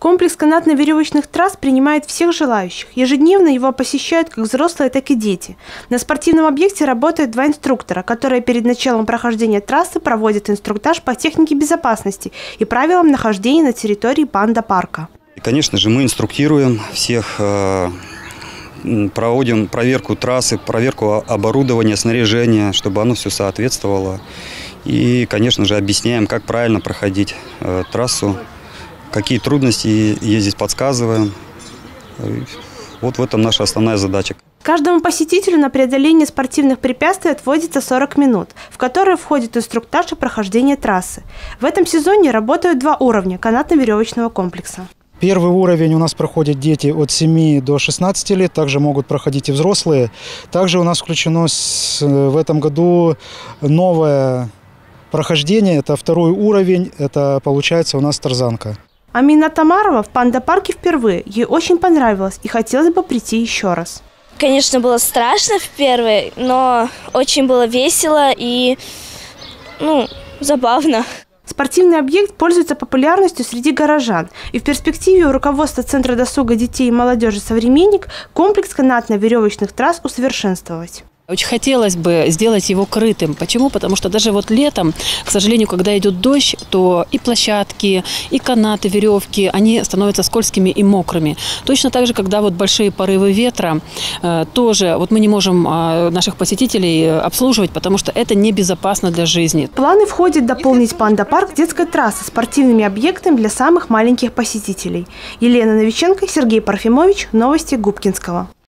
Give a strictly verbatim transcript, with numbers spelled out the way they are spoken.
Комплекс канатно-веревочных трасс принимает всех желающих. Ежедневно его посещают как взрослые, так и дети. На спортивном объекте работают два инструктора, которые перед началом прохождения трассы проводят инструктаж по технике безопасности и правилам нахождения на территории панда-парка. Конечно же, мы инструктируем всех, проводим проверку трассы, проверку оборудования, снаряжения, чтобы оно все соответствовало. И, конечно же, объясняем, как правильно проходить трассу. Какие трудности есть здесь, подсказываем. Вот в этом наша основная задача. Каждому посетителю на преодоление спортивных препятствий отводится сорок минут, в которые входит инструктаж и прохождение трассы. В этом сезоне работают два уровня канатно-веревочного комплекса. Первый уровень у нас проходят дети от семи до шестнадцати лет, также могут проходить и взрослые. Также у нас включено в этом году новое прохождение, это второй уровень, это получается у нас тарзанка. Амина Тамарова в панда-парке впервые. Ей очень понравилось и хотелось бы прийти еще раз. Конечно, было страшно в первый, но очень было весело и ну, забавно. Спортивный объект пользуется популярностью среди горожан. И в перспективе у руководства Центра досуга детей и молодежи «Современник» комплекс канатно-веревочных трасс усовершенствовать. Очень хотелось бы сделать его крытым. Почему? Потому что даже вот летом, к сожалению, когда идет дождь, то и площадки, и канаты, веревки, они становятся скользкими и мокрыми. Точно так же, когда вот большие порывы ветра, тоже вот мы не можем наших посетителей обслуживать, потому что это небезопасно для жизни. В планы входит дополнить панда-парк детской трассой спортивными объектами для самых маленьких посетителей. Елена Новиченко, Сергей Парфимович. Новости Губкинского.